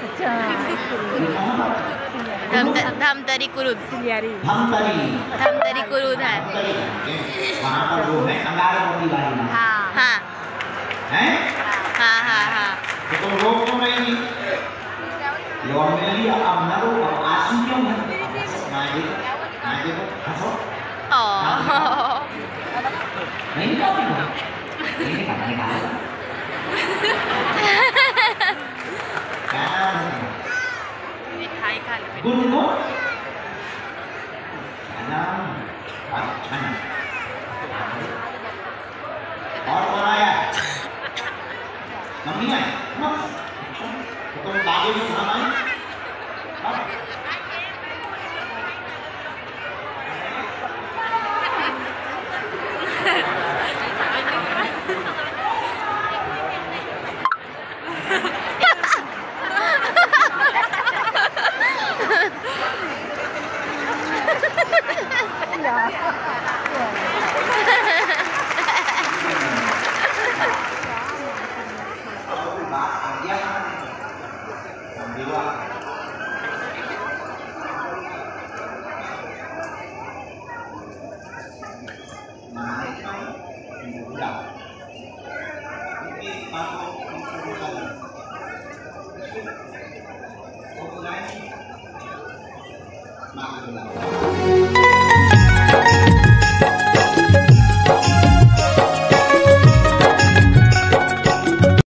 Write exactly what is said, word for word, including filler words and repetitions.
अच्छा धम धमतरी कुरुद सिलियारी धमतरी धमतरी कुरुद है। वहाँ पर वो है अंगारवती वाली माँ। हाँ हाँ हैं? हाँ हाँ हाँ तो तुम रोक क्यों रही थी? लोग मिल लिया अब न रो अब आंसू क्यों है? ना देखो ना देखो हंसो। ओह नहीं निकालती हो? नहीं निकालना निकालो। मिठाई खा ले। Good good. खाना अच्छा ना। और कौन आया? मम्मी आई? तो तुम दादी को खाना आई? Maaf,